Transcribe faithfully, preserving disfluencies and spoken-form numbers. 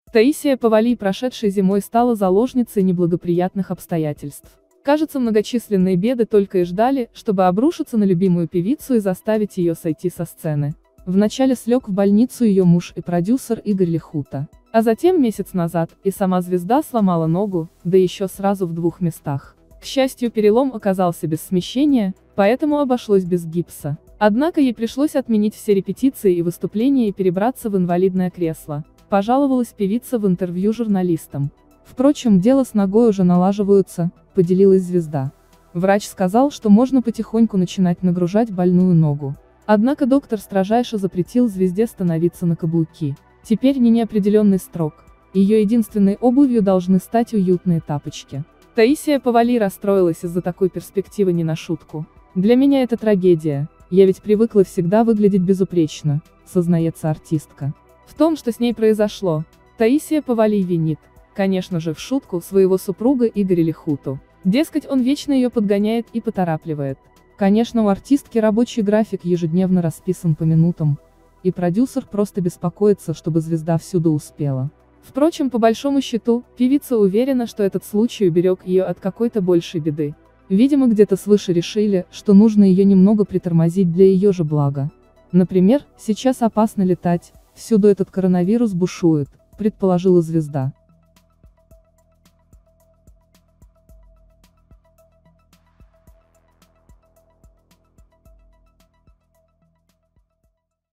Таисия Повалий прошедшей зимой стала заложницей неблагоприятных обстоятельств. Кажется, многочисленные беды только и ждали, чтобы обрушиться на любимую певицу и заставить ее сойти со сцены. Вначале слег в больницу ее муж и продюсер Игорь Лихута. А затем месяц назад и сама звезда сломала ногу, да еще сразу в двух местах. К счастью, перелом оказался без смещения, поэтому обошлось без гипса. Однако ей пришлось отменить все репетиции и выступления и перебраться в инвалидное кресло, пожаловалась певица в интервью журналистам. Впрочем, дело с ногой уже налаживаются, поделилась звезда. Врач сказал, что можно потихоньку начинать нагружать больную ногу. Однако доктор строжайше запретил звезде становиться на каблуки. Теперь не неопределенный срок. Ее единственной обувью должны стать уютные тапочки. Таисия Повалий расстроилась из-за такой перспективы не на шутку. «Для меня это трагедия, я ведь привыкла всегда выглядеть безупречно», сознается артистка. В том, что с ней произошло, Таисия Повалий винит, конечно же в шутку, своего супруга Игоря Лихуту. Дескать, он вечно ее подгоняет и поторапливает. Конечно, у артистки рабочий график ежедневно расписан по минутам, и продюсер просто беспокоится, чтобы звезда всюду успела. Впрочем, по большому счету, певица уверена, что этот случай уберег ее от какой-то большей беды. Видимо, где-то свыше решили, что нужно ее немного притормозить для ее же блага. Например, сейчас опасно летать, всюду этот коронавирус бушует, предположила звезда.